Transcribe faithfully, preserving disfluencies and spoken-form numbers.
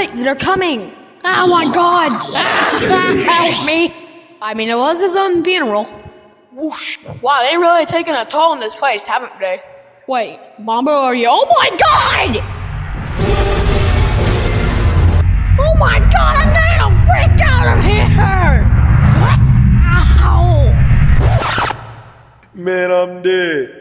right, they're coming. Oh my God! Help me! I mean, it was his own funeral. Whoosh. Wow, they really taken a toll on this place, haven't they? Wait, Bambi, are you? Oh my God! Oh my God, I need to freak out of here! Ow! Man, I'm dead.